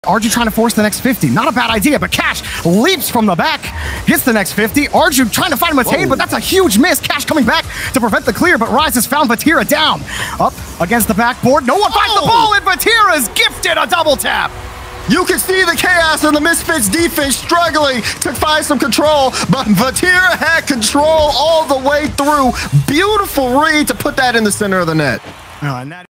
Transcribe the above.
Arju trying to force the next 50. Not a bad idea, but Cash leaps from the back, hits the next 50. Arju trying to find Matane, but that's a huge miss. Cash coming back to prevent the clear, but Rise has found Vatira down. Up against the backboard. No one finds the ball, and Vatira's gifted a double tap. You can see the chaos in the Misfits defense struggling to find some control, but Vatira had control all the way through. Beautiful read to put that in the center of the net.